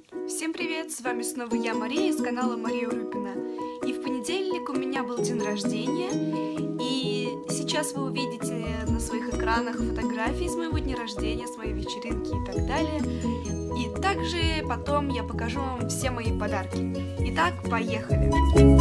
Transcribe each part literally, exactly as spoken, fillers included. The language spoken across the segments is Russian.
Всем привет, с вами снова я, Мария, из канала Мария Урюпина. И в понедельник у меня был день рождения, и сейчас вы увидите на своих экранах фотографии с моего дня рождения, с моей вечеринки и так далее. И также потом я покажу вам все мои подарки. Итак, поехали!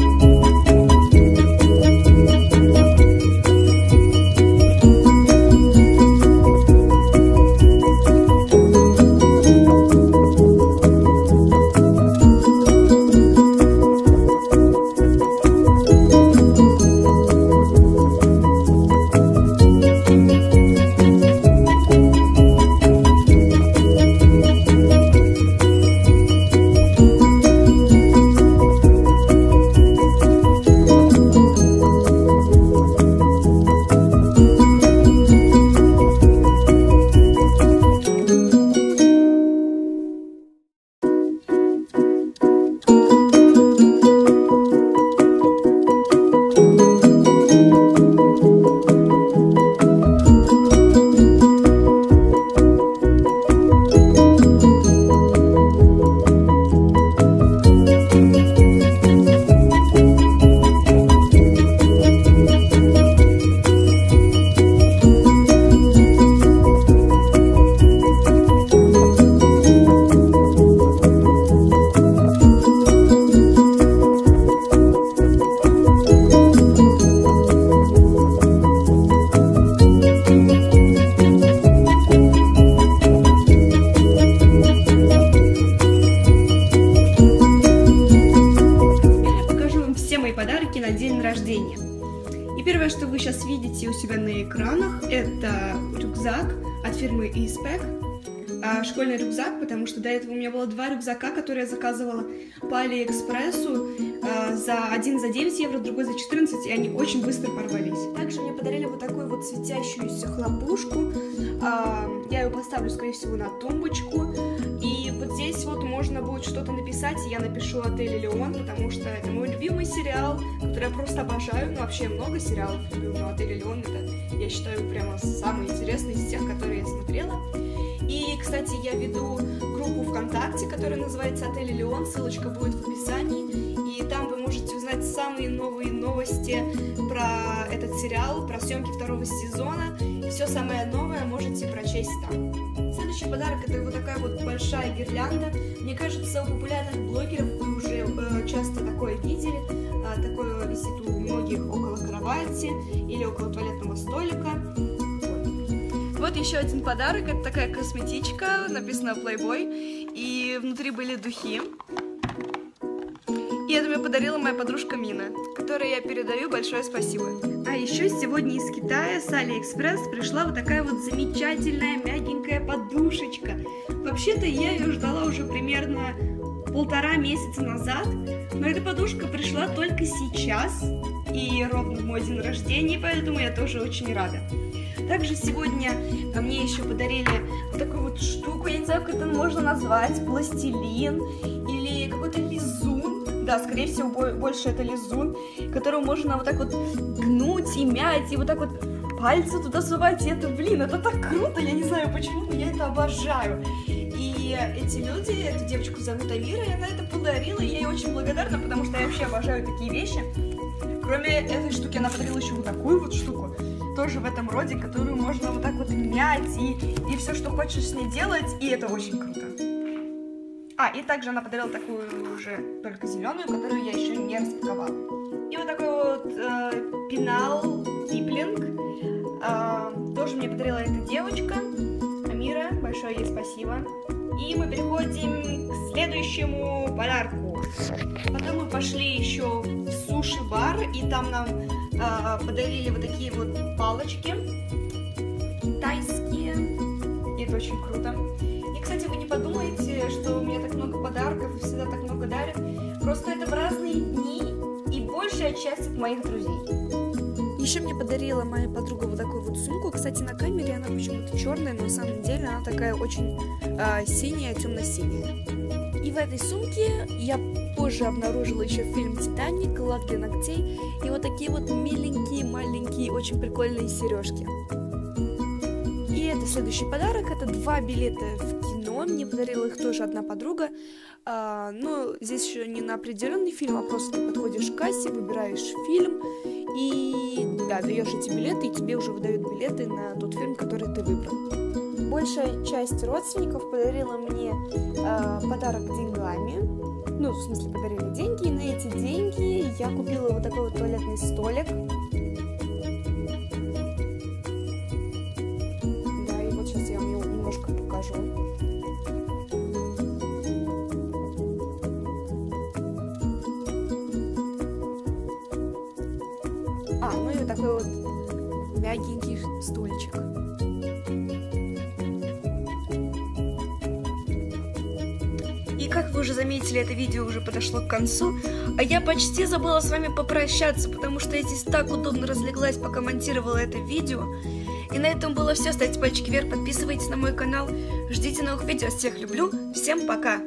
Подарки на день рождения. И первое, что вы сейчас видите у себя на экранах, это рюкзак от фирмы Испек. Школьный рюкзак, потому что до этого у меня было два рюкзака, которые я заказывала по Алиэкспрессу за один за девять евро, другой за четырнадцать, и они очень быстро порвались. Также мне подарили вот такую вот светящуюся хлопушку. Я ее поставлю, скорее всего, на тумбочку. И вот здесь вот можно будет что-то написать, и я напишу «Отель Элеон», потому что это мой любимый сериал, который я просто обожаю. Ну, вообще много сериалов люблю, но «Отель Элеон» это, я считаю, прямо самый интересный из тех, которые я смотрела. И, кстати, я веду группу ВКонтакте, которая называется «Отель Элеон», ссылочка будет в описании, и там вы можете узнать самые новые новости про этот сериал, про съемки второго сезона, и все самое новое можете прочесть там. Следующий подарок — это вот такая вот большая гирлянда. Мне кажется, у популярных блогеров вы уже э, часто такое видели, э, такое висит у многих около кровати или около туалетного столика. Вот еще один подарок, это такая косметичка, написано Playboy, и внутри были духи. И это мне подарила моя подружка Мина, которой я передаю большое спасибо. А еще сегодня из Китая с Алиэкспресс пришла вот такая вот замечательная мягенькая подушечка. Вообще-то я ее ждала уже примерно полтора месяца назад, но эта подушка пришла только сейчас, и ровно в мой день рождения, поэтому я тоже очень рада. Также сегодня мне еще подарили вот такую вот штуку, я не знаю, как это можно назвать, пластилин или какой-то лизун. Да, скорее всего, больше это лизун, которого можно вот так вот гнуть и мять, и вот так вот пальцы туда совать. И это, блин, это так круто, я не знаю почему, но я это обожаю. И эти люди, эту девочку зовут Амира, и она это подарила, и я ей очень благодарна, потому что я вообще обожаю такие вещи. Кроме этой штуки, она подарила еще вот такую вот штуку, тоже в этом роде, которую можно вот так вот мять и, и все, что хочешь с ней делать, и это очень круто. А, и также она подарила такую уже только зеленую, которую я еще не распаковала. И вот такой вот э, пенал Киплинг, э, тоже мне подарила эта девочка, Амира, большое ей спасибо. И мы переходим к следующему подарку. Потом мы пошли еще в суши-бар, и там нам э, подарили вот такие вот палочки китайские. И это очень круто. И, кстати, вы не подумайте, что у меня так много подарков и всегда так много дарят. Просто это в разные дни, и большая часть от моих друзей. Еще мне подарила моя подруга вот такую вот сумку. Кстати, на камере она почему-то черная, но на самом деле она такая очень э, синяя, темно-синяя. И в этой сумке я позже обнаружила еще фильм «Титаник», лак для ногтей и вот такие вот миленькие, маленькие, очень прикольные сережки. И это следующий подарок, это два билета в кино мне подарила их тоже одна подруга. А, но здесь еще не на определенный фильм, а просто ты подходишь к кассе, выбираешь фильм и да, даешь эти билеты, и тебе уже выдают билеты на тот фильм, который ты выбрал. Большая часть родственников подарила мне а, подарок деньгами. Ну, в смысле, подарили деньги, и на эти деньги я купила вот такой вот туалетный столик. Да, и вот сейчас я вам его немножко покажу. А, ну и вот такой вот мягенький стульчик. И как вы уже заметили, это видео уже подошло к концу, а я почти забыла с вами попрощаться, потому что я здесь так удобно разлеглась, пока монтировала это видео. И на этом было все. Ставьте пальчики вверх, подписывайтесь на мой канал, ждите новых видео. Всех люблю, всем пока!